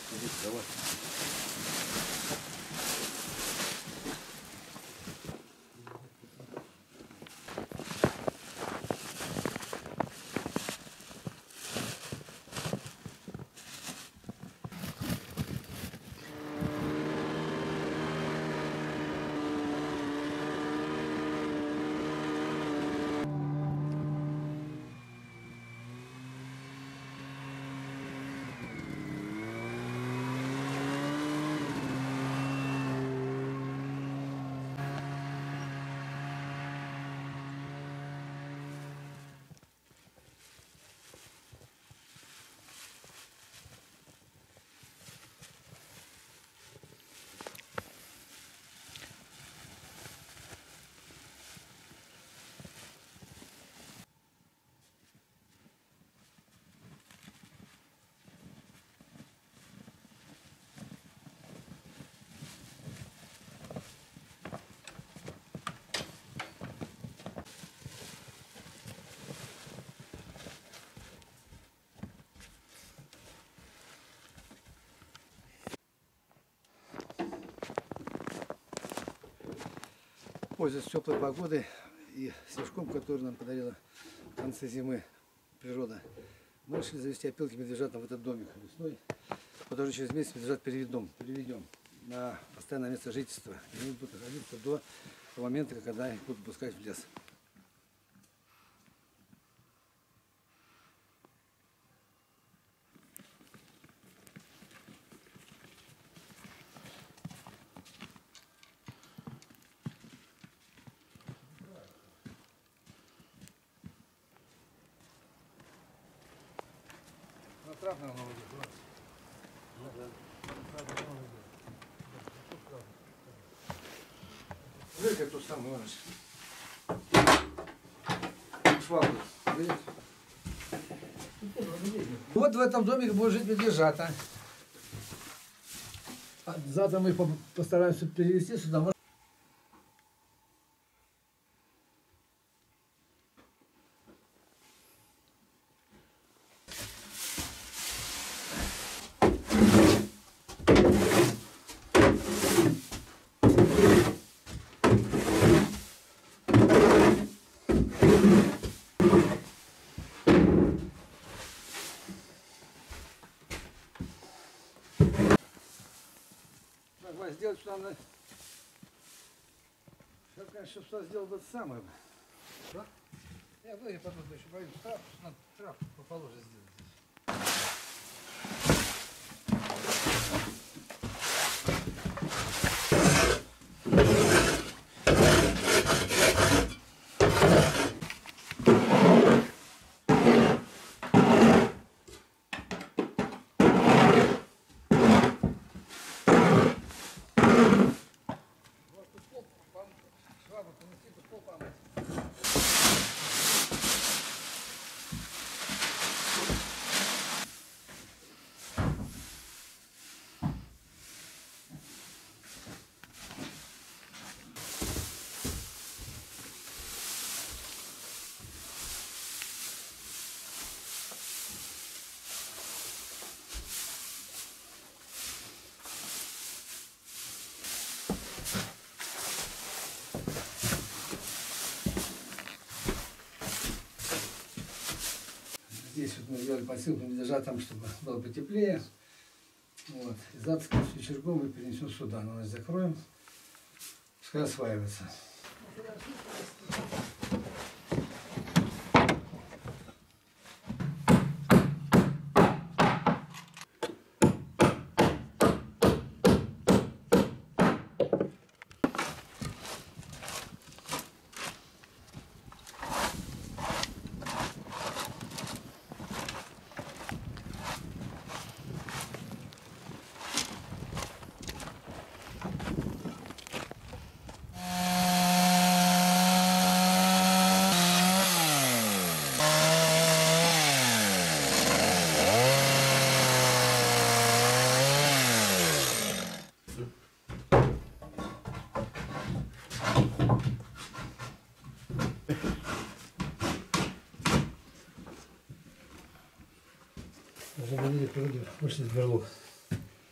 Давай. Пользуясь теплой погодой и снежком, который нам подарила в конце зимы природа, мы решили завести опилки медвежатам в этот домик весной. Потом через месяц медвежат переведем на постоянное место жительства. И они будут находиться до того момента, когда их будут пускать в лес. Трап, наверное, выйдет. Смотри, как тут самый швабру. Вот в этом домике будут жить медвежата. Завтра мы постараемся перевести сюда. Сделать сюда надо. Сейчас, конечно, сюда сделал бы это самое. Что? Я потом еще боюсь. Трап поположе сделать. Здесь вот мы сделали подстилку медвежатам, чтобы было потеплее. Вот. И завтра с вечерком мы перенесем сюда. Но мы закроем. Пускай осваивается. Уже вышли из берлог.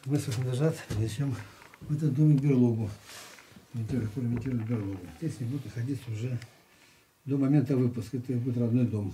высохнут лежат, перенесем в этот домик берлогу. Который имитирует берлогу. Здесь они будут находиться уже до момента выпуска. Это будет родной дом.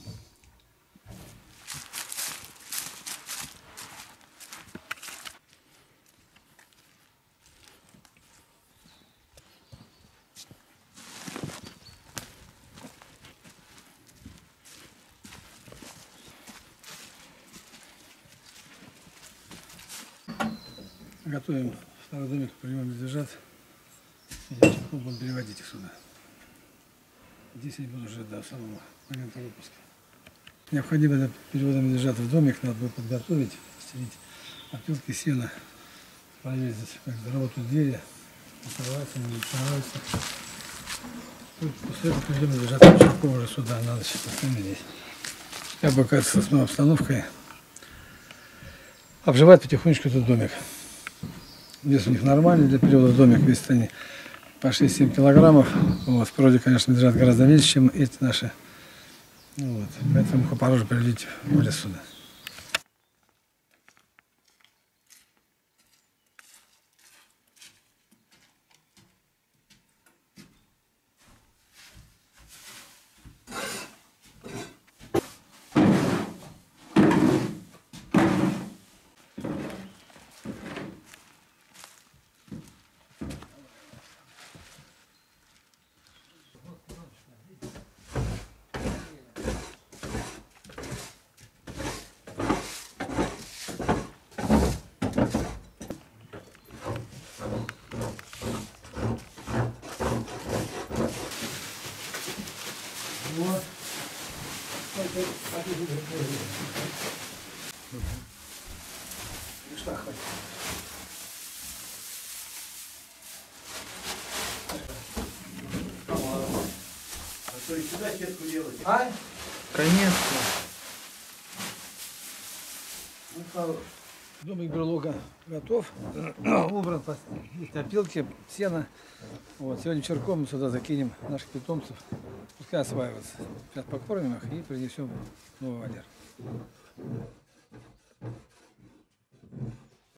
Готовим второй домик, прием лежат. Будем переводить их сюда. Здесь они будут уже до самого момента выпуска. Необходимо для перевода лежат в домик, надо будет подготовить, стелить опилки, сена, проверить, как работают двери, открываются, не открываются. После этого перейдем лежат уже сюда, на ночь поставим здесь. Я пока с основной обстановкой обживать потихонечку этот домик. Вес у них нормальный для перевода в домик, весят они по 6-7 килограммов. Вот. В природе, конечно, лежат гораздо меньше, чем эти наши. Вот. Поэтому их пороже приведите в лес сюда. Вот. Что хватит? А то и сюда сетку делать? А? Конечно. Ну, хорош. Домик берлога готов. Убран опилки, сено. Вот. Сегодня вечерком мы сюда закинем наших питомцев. Пускай осваиваются. Сейчас покормим их и принесем новый вольер.